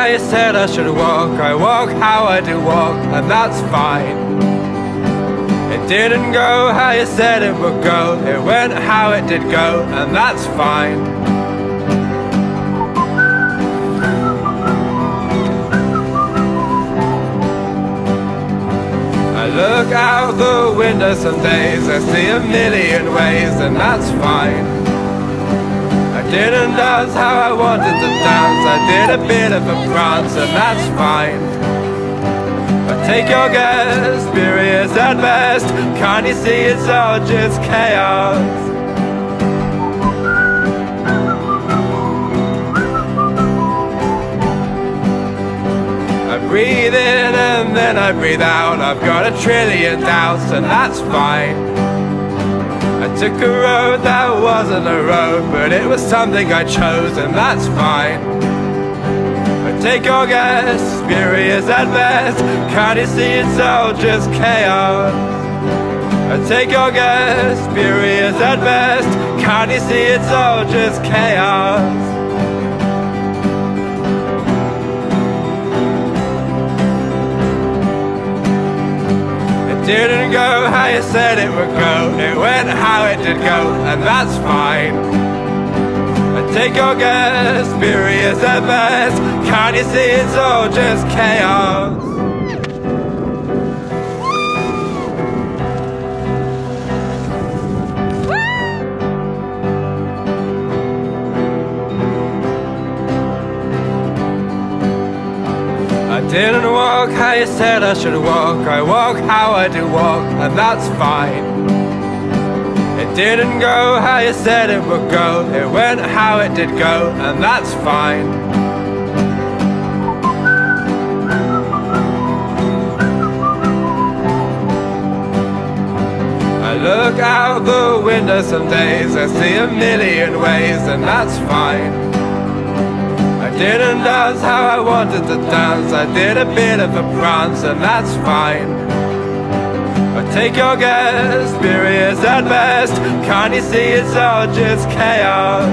how you said I should walk. I walk how I do walk, and that's fine. It didn't go how you said it would go. It went how it did go, and that's fine. I look out the window some days, I see a million ways, and that's fine. I didn't dance how I wanted to dance, I did a bit of a prance, and that's fine. But take your guess, spurious at best, can't you see it's all just chaos? I breathe in and then I breathe out, I've got a trillion doubts, and that's fine. I took a road that wasn't a road, but it was something I chose, and that's fine. But take your guess, spurious at best, can't you see it's all just chaos? Take your guess, spurious at best, can't you see it's all just chaos? Didn't go how you said it would go. It went how it did go, and that's fine. Take your guess, spurious at best, can't you see it's all just chaos? I didn't walk how you said I should walk. I walk how I do walk, and that's fine. It didn't go how you said it would go. It went how it did go, and that's fine. I look out the window some days, I see a million ways, and that's fine. I didn't dance how I wanted to dance, I did a bit of a prance, and that's fine. But take your guess, spurious at best, can't you see it's all just chaos?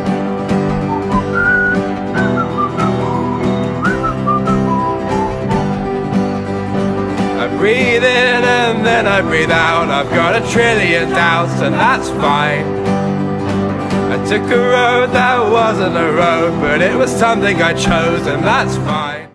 I breathe in and then I breathe out, I've got a trillion doubts, and that's fine. I took a road that wasn't a road, but it was something I chose, and that's fine.